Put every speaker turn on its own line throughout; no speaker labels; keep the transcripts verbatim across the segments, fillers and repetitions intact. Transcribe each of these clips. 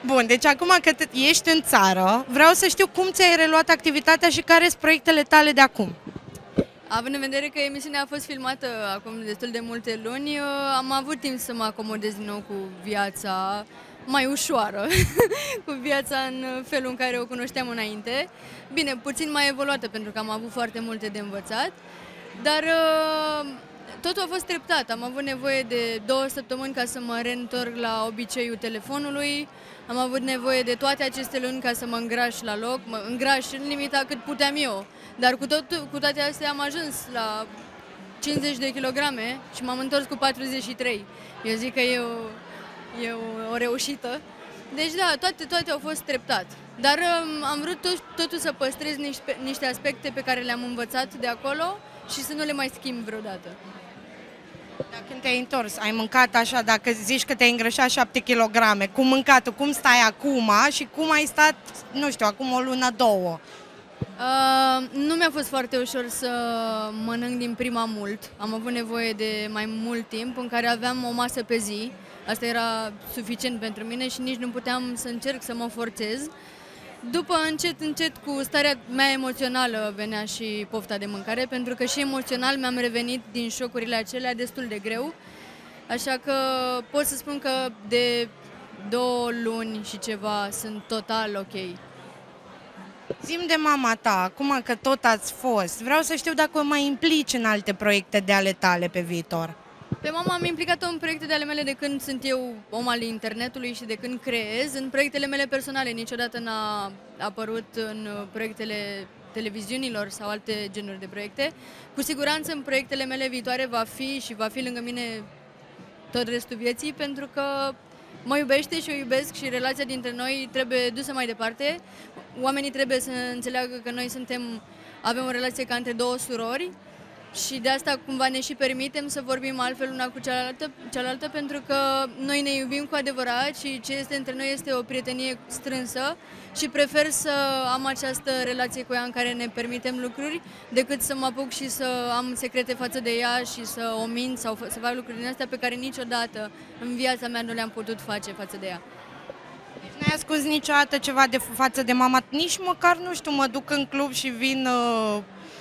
Bun, deci acum că ești în țară, vreau să știu cum ți-ai reluat activitatea și care sunt proiectele tale de acum.
Având în vedere că emisiunea a fost filmată acum destul de multe luni, am avut timp să mă acomodez din nou cu viața mai ușoară, cu viața în felul în care o cunoșteam înainte. Bine, puțin mai evoluată pentru că am avut foarte multe de învățat, dar totul a fost treptat. Am avut nevoie de două săptămâni ca să mă reîntorc la obiceiul telefonului. Am avut nevoie de toate aceste luni ca să mă îngraș la loc, mă îngraș în limita cât puteam eu. Dar cu, tot, cu toate astea am ajuns la cincizeci de kilograme și m-am întors cu patruzeci și trei. Eu zic că e o, e o, o reușită. Deci da, toate, toate au fost treptat. Dar um, am vrut tot, totul să păstrez niște, niște aspecte pe care le-am învățat de acolo și să nu le mai schimb vreodată.
Dar când te-ai întors, ai mâncat așa, dacă zici că te-ai îngrășat șapte kilograme, cum mâncatul, cum stai acum și cum ai stat, nu știu, acum o lună, două?
Uh, nu mi-a fost foarte ușor să mănânc din prima mult. Am avut nevoie de mai mult timp în care aveam o masă pe zi. Asta era suficient pentru mine și nici nu puteam să încerc să mă forțez. După, încet, încet, cu starea mea emoțională venea și pofta de mâncare, pentru că și emoțional mi-am revenit din șocurile acelea destul de greu. Așa că pot să spun că de două luni și ceva sunt total ok.
Zi-mi de mama ta, acum că tot ați fost, vreau să știu dacă o mai implici în alte proiecte de ale tale pe viitor.
Pe mama am implicat-o în proiecte de ale mele de când sunt eu om al internetului și de când creez. În proiectele mele personale niciodată n-a apărut în proiectele televiziunilor sau alte genuri de proiecte. Cu siguranță în proiectele mele viitoare va fi și va fi lângă mine tot restul vieții, pentru că mă iubește și o iubesc și relația dintre noi trebuie dusă mai departe. Oamenii trebuie să înțeleagă că noi suntem, avem o relație ca între două surori și de asta cumva ne și permitem să vorbim altfel una cu cealaltă, cealaltă pentru că noi ne iubim cu adevărat și ce este între noi este o prietenie strânsă și prefer să am această relație cu ea în care ne permitem lucruri decât să mă apuc și să am secrete față de ea și să o mint sau să fac lucruri din astea pe care niciodată în viața mea nu le-am putut face față de ea.
N-ai ascuns niciodată ceva de față de mama? Nici măcar, nu știu, mă duc în club și vin... Uh...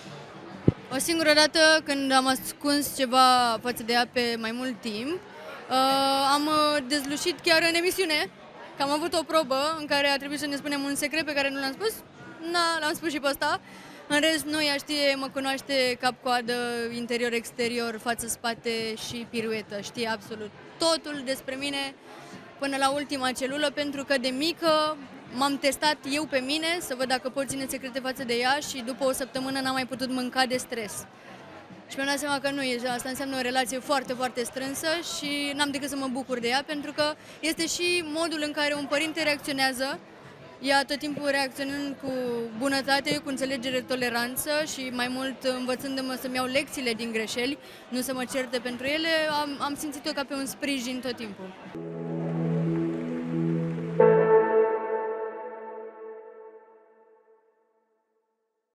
O singură dată când am ascuns ceva față de ea pe mai mult timp, uh, am dezlușit chiar în emisiune, că am avut o probă în care a trebuit să ne spunem un secret pe care nu l-am spus. Na, l-am spus și pe ăsta. În rest, nu, ea știe, mă cunoaște cap-coadă, interior-exterior, față-spate și piruetă. Știe absolut totul despre mine până la ultima celulă, pentru că de mică m-am testat eu pe mine să văd dacă pot ține secrete față de ea și după o săptămână n-am mai putut mânca de stres. Și mi-am dat seama că nu, asta înseamnă o relație foarte, foarte strânsă și n-am decât să mă bucur de ea, pentru că este și modul în care un părinte reacționează, ea tot timpul reacționând cu bunătate, cu înțelegere, toleranță și mai mult învățându-mă să-mi iau lecțiile din greșeli, nu să mă certe pentru ele, am, am simțit-o ca pe un sprijin tot timpul.